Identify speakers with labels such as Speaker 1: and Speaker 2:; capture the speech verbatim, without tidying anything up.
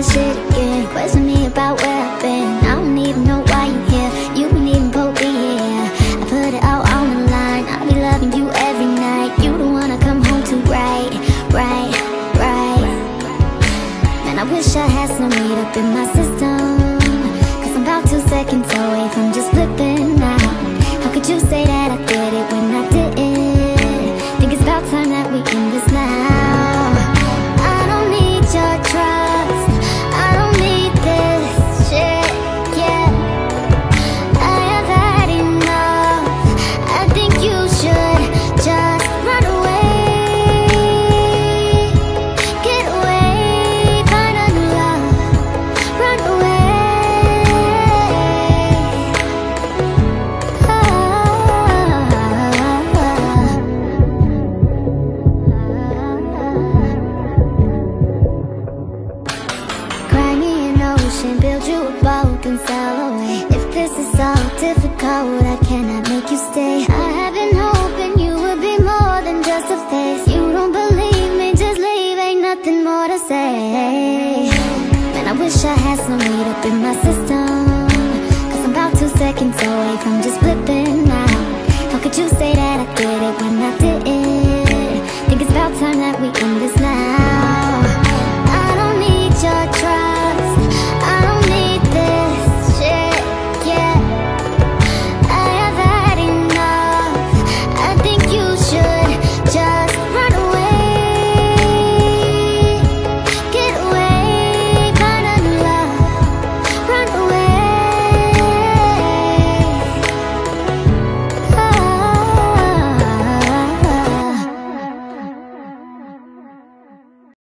Speaker 1: shit again. Question me about where I've been. I don't even know why you here. You ain't even put me here. I put it out on the line. I'll be loving you every night. You don't wanna come home to right, right, right. Man, I wish I had some weed up in my system, cause I'm about two seconds away from just flipping out. How could you say that I did it when I didn't? Think it's about time that we end this now. I don't need your trust, I don't need this shit, yeah. I have had enough, I think you should just run away. Get away, find a new love, run away. Cry me an ocean, build you a boat and sail away. If this is so difficult, I cannot make you stay. I have been hoping you would be more than just a face. You don't believe me, just leave, ain't nothing more to say. Man, I wish I had some weed up in my system, cause I'm about two seconds away from just flipping out. How could you say that I did it when I didn't? Think it's about time that we end this now.